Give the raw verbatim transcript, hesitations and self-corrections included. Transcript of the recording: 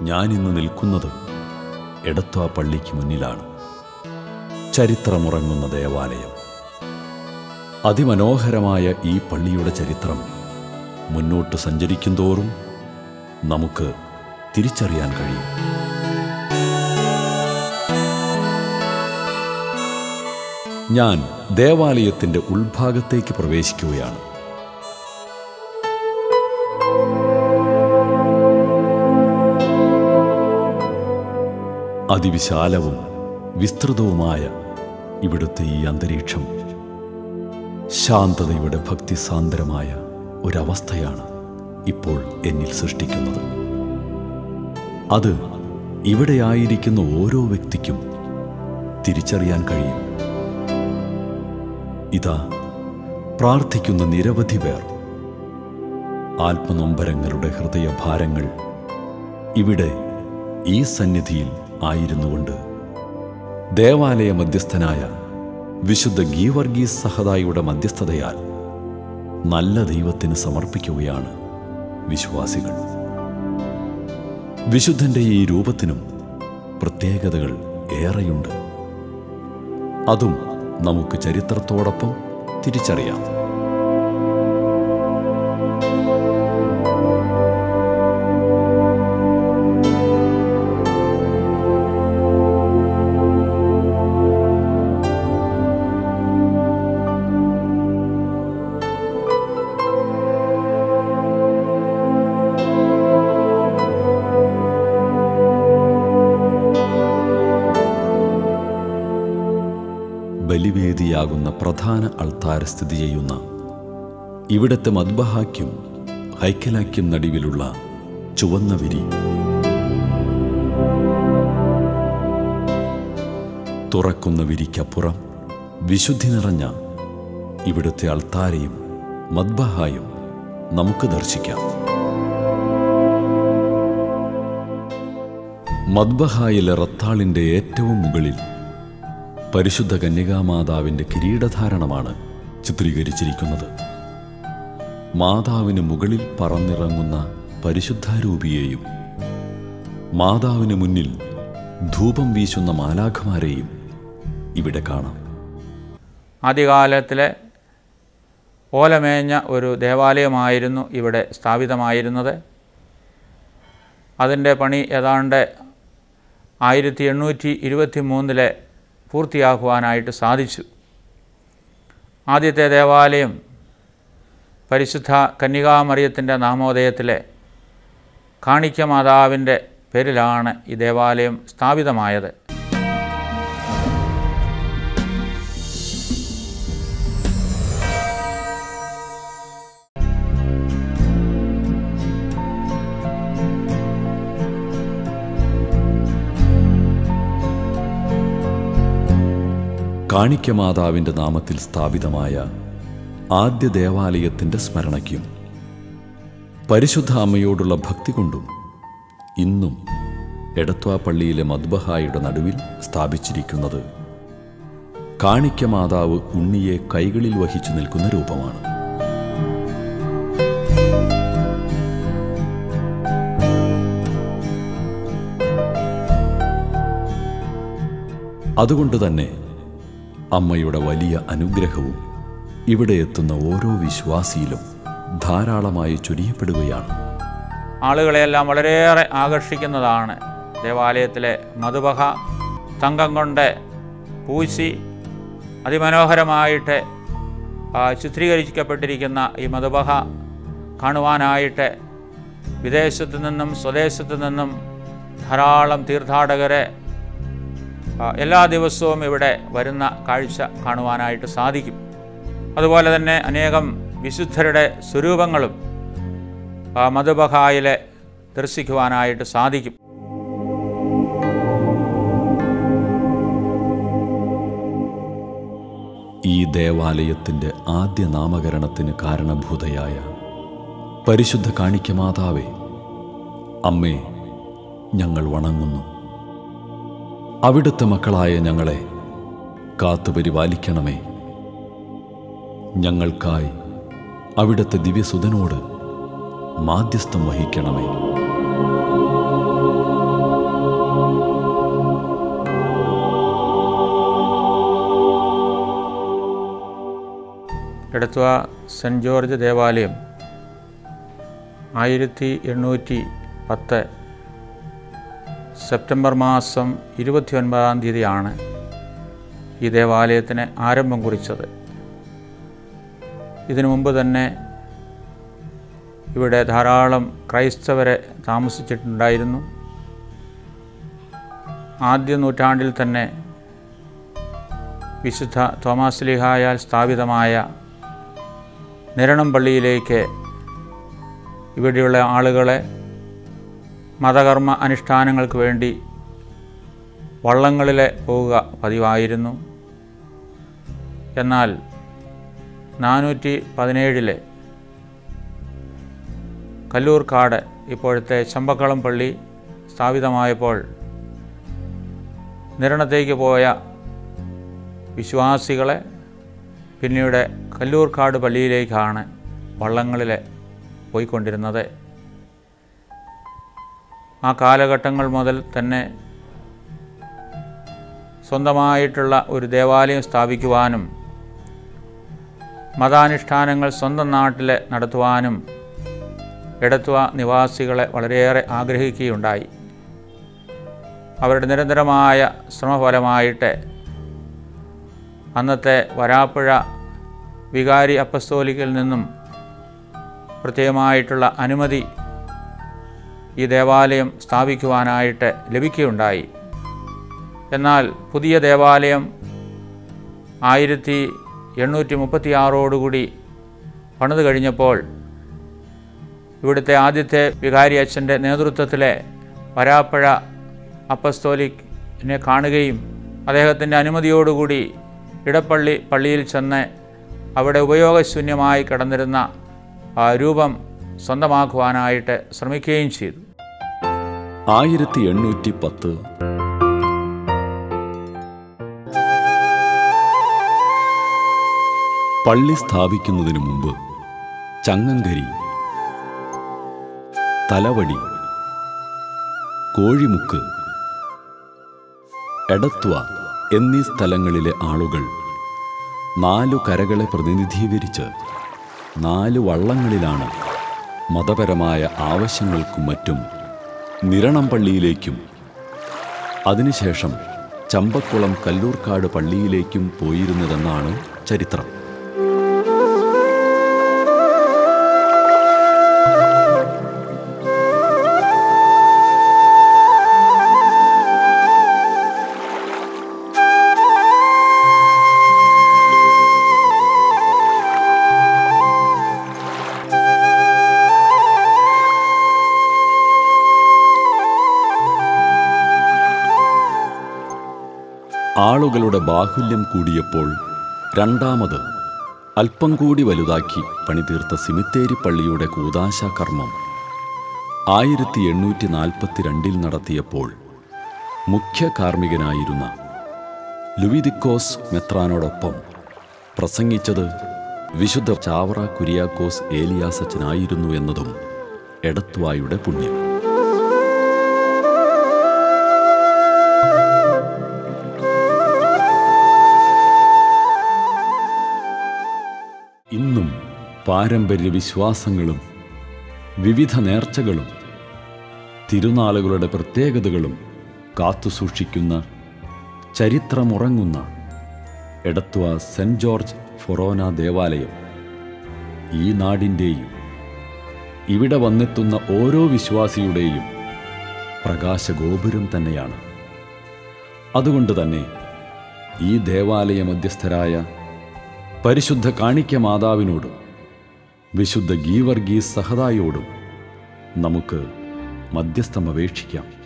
ഞാനിന്ന് നിൽക്കുന്നത് എടത്വാ പള്ളിക്ക് മുന്നിലാണ്. ചരിത്രമുറങ്ങുന്ന ദേവാലയം. അതിമനോഹരമായ ഈ പള്ളിയുടെ ചരിത്രം മുന്നോട്ട് സഞ്ചരിക്കുന്തോറും നമുക്ക് തിരിച്ചറിയാൻ കഴിയും. ഞാൻ ദേവാലയത്തിൻ്റെ ഉൾഭാഗത്തേക്ക് പ്രവേശിക്കുകയാണ്. അതിവിശാലവും വിസ്തൃതവുമായ ഇവിടുത്തെ ഈ അന്തരീക്ഷം ശാന്തതയുടെ ഭക്തിസാന്ദ്രമായ ഒരവസ്ഥയാണ് ഇപ്പോൾ എന്നിൽ സൃഷ്ടിക്കുന്നത്. അത് ഇവിടെയായിരിക്കുന്ന ഓരോ വ്യക്തിക്കും തിരിച്ചറിയാൻ കഴിയും. ഇതാ പ്രാർത്ഥിക്കുന്ന നിരവധി പേർ. ആത്മനൊമ്പരങ്ങളുടെ ഹൃദയഭാരങ്ങൾ ഇവിടെ ഈ സന്നിധിയിൽ ആയിരുന്നുകൊണ്ട് ദേവാലയ മധ്യസ്ഥനായ വിശുദ്ധ ഗീവർഗീസ് സഹദായുടെ മധ്യസ്ഥതയാൽ നല്ല ദൈവത്തിന് സമർപ്പിക്കുകയാണ് വിശ്വാസികൾ. വിശുദ്ധന്റെ ഈ രൂപത്തിനും പ്രത്യേകതകൾ ഏറെയുണ്ട്. അതും നമുക്ക് ചരിത്രത്തോടൊപ്പം തിരിച്ചറിയാം. ബലിവേദിയാകുന്ന പ്രധാന അൾത്താര സ്ഥിതി ചെയ്യുന്ന ഇവിടത്തെ മദ്ബഹായ്ക്കും ഹൈക്കലായ്ക്കും നടുവിലുള്ള ചുവന്ന വിരി, തുറക്കുന്ന വിരിക്കപ്പുറം വിശുദ്ധി നിറഞ്ഞ ഇവിടുത്തെ അൾത്താരയും മദ്ബഹായും നമുക്ക് ദർശിക്കാം. മദ്ബഹായിലെ റത്താളിൻ്റെ ഏറ്റവും മുകളിൽ പരിശുദ്ധ കന്യകാമാതാവിൻ്റെ കിരീടധാരണമാണ് ചിത്രീകരിച്ചിരിക്കുന്നത്. മാതാവിന് മുകളിൽ പറന്നിറങ്ങുന്ന പരിശുദ്ധാരൂപിയെയും മാതാവിന് മുന്നിൽ ധൂപം വീശുന്ന മാലാഖമാരെയും ഇവിടെ കാണാം. ആദ്യകാലത്തിലെ ഓലമേഞ്ഞ ഒരു ദേവാലയമായിരുന്നു ഇവിടെ സ്ഥാപിതമായിരുന്നത്. അതിൻ്റെ പണി ഏതാണ്ട് ആയിരത്തി എണ്ണൂറ്റി ഇരുപത്തി മൂന്നിലെ പൂർത്തിയാക്കുവാനായിട്ട് സാധിച്ചു. ആദ്യത്തെ ദേവാലയം പരിശുദ്ധ കന്യകാമറിയത്തിൻ്റെ നാമോദയത്തിലെ കാണിക്ക മാതാവിൻ്റെ പേരിലാണ് ഈ ദേവാലയം സ്ഥാപിതമായത്. കാണിക്ക മാതാവിൻ്റെ നാമത്തിൽ സ്ഥാപിതമായ ആദ്യ ദേവാലയത്തിൻ്റെ സ്മരണയ്ക്കും പരിശുദ്ധ അമ്മയോടുള്ള ഭക്തി കൊണ്ടും ഇന്നും എടത്വാ പള്ളിയിലെ മദ്ബഹായുടെ നടുവിൽ സ്ഥാപിച്ചിരിക്കുന്നത് കാണിക്ക മാതാവ് ഉണ്ണിയെ കൈകളിൽ വഹിച്ചു നിൽക്കുന്ന രൂപമാണ്. അതുകൊണ്ട് തന്നെ അമ്മയുടെ വലിയ അനുഗ്രഹവും ഇവിടെ എത്തുന്ന ഓരോ വിശ്വാസിയിലും ധാരാളമായി ചൊരിയപ്പെടുകയാണ്. ആളുകളെയെല്ലാം വളരെയേറെ ആകർഷിക്കുന്നതാണ് ദേവാലയത്തിലെ മധുബഹ. തങ്കം കൊണ്ട് പൂശി അതിമനോഹരമായിട്ട് ചിത്രീകരിക്കപ്പെട്ടിരിക്കുന്ന ഈ മധുബഹ കാണുവാനായിട്ട് വിദേശത്തു നിന്നും സ്വദേശത്തു നിന്നും ധാരാളം തീർത്ഥാടകരെ എല്ലാ ദിവസവും ഇവിടെ വരുന്ന കാഴ്ച കാണുവാനായിട്ട് സാധിക്കും. അതുപോലെ തന്നെ അനേകം വിശുദ്ധരുടെ സ്വരൂപങ്ങളും മധുബഹായിലെ ദർശിക്കുവാനായിട്ട് സാധിക്കും. ഈ ദേവാലയത്തിൻ്റെ ആദ്യ നാമകരണത്തിന് കാരണഭൂതയായ പരിശുദ്ധ കാണിക്ക മാതാവേ, അമ്മേ, ഞങ്ങൾ വണങ്ങുന്നു. അവിടുത്തെ മക്കളായ ഞങ്ങളെ കാത്തുപരിപാലിക്കണമേ. ഞങ്ങൾക്കായി അവിടുത്തെ ദിവ്യസുതനോട് മാധ്യസ്ഥം വഹിക്കണമേ. എടത്വ സെൻറ്റ് ജോർജ് ദേവാലയം ആയിരത്തി എണ്ണൂറ്റി പത്ത് സെപ്റ്റംബർ മാസം ഇരുപത്തി ഒൻപതാം തീയതിയാണ് ഈ ദേവാലയത്തിന് ആരംഭം കുറിച്ചത്. ഇതിനു മുമ്പ് തന്നെ ഇവിടെ ധാരാളം ക്രൈസ്തവരെ താമസിച്ചിട്ടുണ്ടായിരുന്നു. ആദ്യ നൂറ്റാണ്ടിൽ തന്നെ വിശുദ്ധ തോമാസ് ശ്ലീഹായാൽ സ്ഥാപിതമായ നിരണം പള്ളിയിലേക്ക് ഇവിടെയുള്ള ആളുകളെ മതകർമ്മ അനുഷ്ഠാനങ്ങൾക്ക് വേണ്ടി വള്ളങ്ങളിലെ പോവുക പതിവായിരുന്നു. എന്നാൽ നാനൂറ്റി പതിനേഴിലെ കല്ലൂർക്കാട് ഇപ്പോഴത്തെ ചമ്പക്കളം പള്ളി സ്ഥാപിതമായപ്പോൾ നിരണത്തേക്ക് പോയ വിശ്വാസികളെ പിന്നീട് കല്ലൂർക്കാട് പള്ളിയിലേക്കാണ് വള്ളങ്ങളിൽ പോയിക്കൊണ്ടിരുന്നത്. ആ കാലഘട്ടങ്ങൾ മുതൽ തന്നെ സ്വന്തമായിട്ടുള്ള ഒരു ദേവാലയം സ്ഥാപിക്കുവാനും മതാനുഷ്ഠാനങ്ങൾ സ്വന്തം നാട്ടിൽ നടത്തുവാനും എടത്വ നിവാസികളെ വളരെയേറെ ആഗ്രഹിക്കുകയുണ്ടായി. അവരുടെ നിരന്തരമായ ശ്രമഫലമായിട്ട് അന്നത്തെ വരാപ്പുഴ വികാരി അപ്പസ്തോലിക്കിൽ നിന്നും പ്രത്യേകമായിട്ടുള്ള അനുമതി ഈ ദേവാലയം സ്ഥാപിക്കുവാനായിട്ട് ലഭിക്കുകയുണ്ടായി. എന്നാൽ പുതിയ ദേവാലയം ആയിരത്തി എണ്ണൂറ്റി മുപ്പത്തി ആറോടുകൂടി പണിത് കഴിഞ്ഞപ്പോൾ ഇവിടുത്തെ ആദ്യത്തെ വികാരി അച്ഛൻ്റെ നേതൃത്വത്തിലെ വരാപ്പുഴ അപ്പസ്തോലിക്കിനെ കാണുകയും അദ്ദേഹത്തിൻ്റെ അനുമതിയോടുകൂടി ഇടപ്പള്ളി പള്ളിയിൽ ചെന്ന് അവിടെ ഉപയോഗശൂന്യമായി കിടന്നിരുന്ന ആ രൂപം സ്വന്തമാക്കുവാനായിട്ട് ശ്രമിക്കുകയും ചെയ്തു. ആയിരത്തി എണ്ണൂറ്റി പത്ത് പള്ളി സ്ഥാപിക്കുന്നതിന് മുമ്പ് ചങ്ങങ്കരി, തലവടി, കോഴിമുക്ക്, എടത്വ എന്നീ സ്ഥലങ്ങളിലെ ആളുകൾ നാലു കരകളെ പ്രതിനിധീകരിച്ച് നാല് വള്ളങ്ങളിലാണ് മതപരമായ ആവശ്യങ്ങൾക്കും മറ്റും നിരണം പള്ളിയിലേക്കും അതിനുശേഷം ചമ്പക്കുളം കല്ലൂർക്കാട് പള്ളിയിലേക്കും പോയിരുന്നതെന്നാണ് ചരിത്രം. ആളുകളുടെ ബാഹുല്യം കൂടിയപ്പോൾ രണ്ടാമത് അല്പം കൂടി വലുതാക്കി പണിതീർത്ത സിമിത്തേരി പള്ളിയുടെ കൂദാശ കർമ്മം ആയിരത്തി എണ്ണൂറ്റി നാൽപ്പത്തി രണ്ടിൽ നടത്തിയപ്പോൾ മുഖ്യ കാർമ്മികനായിരുന്ന ലുവിദിക്കോസ് മെത്രാനോടൊപ്പം പ്രസംഗിച്ചത് വിശുദ്ധ ചാവറ കുര്യാക്കോസ് ഏലിയാസച്ചനായിരുന്നു എന്നതും എടത്വായുടെ പുണ്യം. ഇന്നും പാരമ്പര്യ വിശ്വാസങ്ങളും വിവിധ നേർച്ചകളും തിരുനാളുകളുടെ പ്രത്യേകതകളും കാത്തുസൂക്ഷിക്കുന്ന ചരിത്രമുറങ്ങുന്ന എടത്വ സെൻറ്റ് ജോർജ് ഫൊറോന ദേവാലയം ഈ നാടിൻ്റെയും ഇവിടെ വന്നെത്തുന്ന ഓരോ വിശ്വാസിയുടെയും പ്രകാശഗോപുരം തന്നെയാണ്. അതുകൊണ്ട് തന്നെ ഈ ദേവാലയ മധ്യസ്ഥരായ പരിശുദ്ധ കാണിക്ക മാതാവിനോടും വിശുദ്ധ ഗീവർഗീസ് സഹദായോടും നമുക്ക് മധ്യസ്ഥം അപേക്ഷിക്കാം.